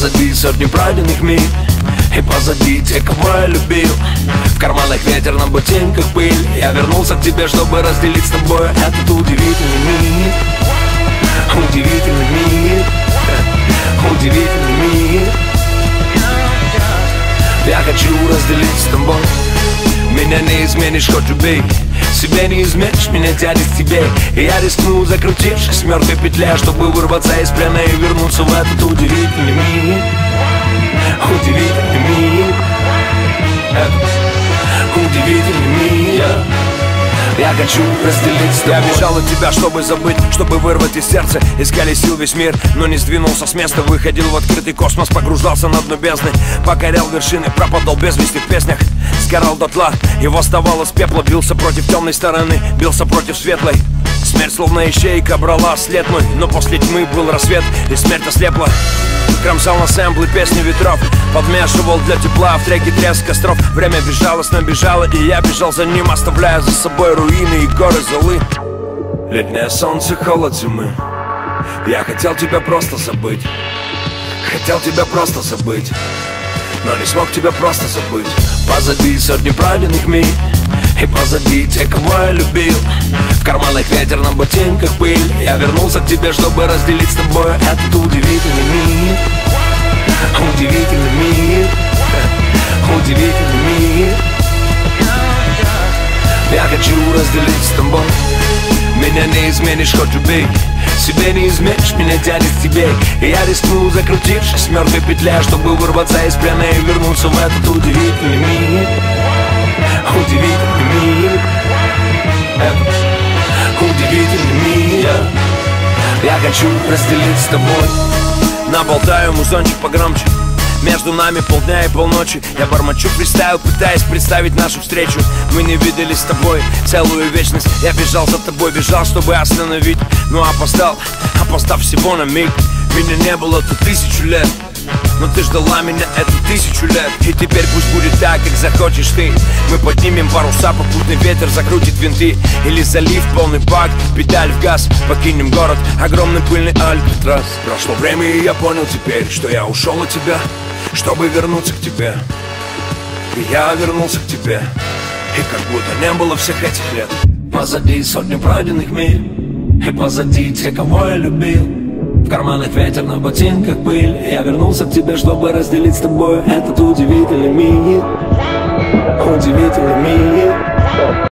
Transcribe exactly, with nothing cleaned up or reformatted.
Позади сотни пройденных миль, и позади те, кого я любил. В карманах ветер, на ботинках пыль. Я вернулся к тебе, чтобы разделить с тобой этот удивительный мир. Удивительный мир. Удивительный мир. Я хочу разделить с тобой. Меня не изменишь, хоть убей. Себя не изменишь, меня тянет к тебе. И я рискну, закрутившись в мертвой петле, чтобы вырваться из плена и вернуться в этот удивительный мир. Удивительный мир. Этот удивительный мир. Я хочу разделить с тобой. Я бежал от тебя, чтобы забыть, чтобы вырвать из сердца. Искали сил весь мир, но не сдвинулся с места. Выходил в открытый космос, погружался на дно бездны. Покорял вершины, пропадал без вести в песнях. Сгорал дотла и восставал из пепла. Бился против темной стороны, бился против светлой. Смерть словно ищейка брала след мой, но после тьмы был рассвет, и смерть ослепла. Кромсал на сэмплы песни ветров, подмешивал для тепла в треке треск костров. Время безжалостно бежало, и я бежал за ним, оставляя за собой руины и горы золы. Летнее солнце, холод зимы. Я хотел тебя просто забыть. Хотел тебя просто забыть, но не смог тебя просто забыть. Позади сотни пройденных миль, и позади те, кого я любил. В карманах ветер, на ботинках пыль. Я вернулся к тебе, чтобы разделить с тобой этот удивительный мир. Удивительный мир. Удивительный мир. Я хочу разделить с тобой. Меня не изменишь, хоть убей. Себе не изменишь, меня тянет к тебе. И я рискну, закрутившись в мертвой петле, чтобы вырваться из плена и вернуться в этот удивительный мир. Удивительный мир. Этот удивительный мир. Я хочу разделить с тобой. Наболтаю музончик погромче. Между нами полдня и полночи. Я бормочу фристайл, пытаясь представить нашу встречу. Мы не виделись с тобой целую вечность. Я бежал за тобой, бежал, чтобы остановить. Но опоздал, опоздав всего на миг. Меня не было тут тысячу лет, но ты ждала меня эту тысячу лет. И теперь пусть будет так, как захочешь ты. Мы поднимем паруса, попутный ветер закрутит винты. Или залив полный бак, педаль в газ. Покинем город, огромный пыльный Алькатрас. Прошло время, и я понял теперь, что я ушел от тебя, чтобы вернуться к тебе. И я вернулся к тебе, и как будто не было всех этих лет. Позади сотни пройденных миль, и позади те, кого я любил. В карманах ветер, на ботинках пыль. Я вернулся к тебе, чтобы разделить с тобой этот удивительный мир. Удивительный мир.